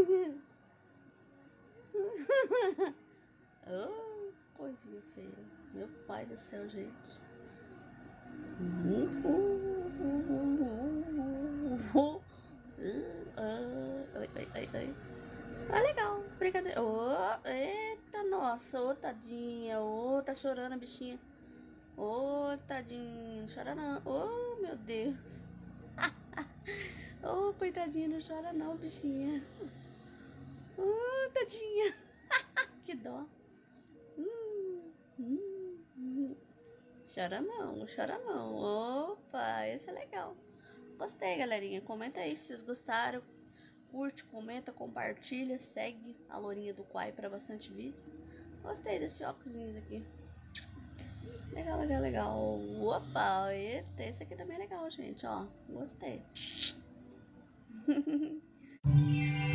Oh, coisinha feia. Meu pai do céu, gente. Ai, ai, ai, ai. Tá legal, brincadeira. Oh, eita, nossa, ô tadinha. Ô, tá chorando a bichinha. Ô, tadinha, não chora não. Oh, meu Deus. Oh, coitadinha, não chora não, bichinha. Oh, tadinha. Que dó. Chora não, chora não. Opa, esse é legal. Gostei, galerinha. Comenta aí se vocês gostaram. Curte, comenta, compartilha, segue a Lourinha do Quai para bastante vídeo. Gostei desse óculos aqui. Legal, legal, legal. Opa, eita, esse aqui também é legal, gente, ó. Gostei.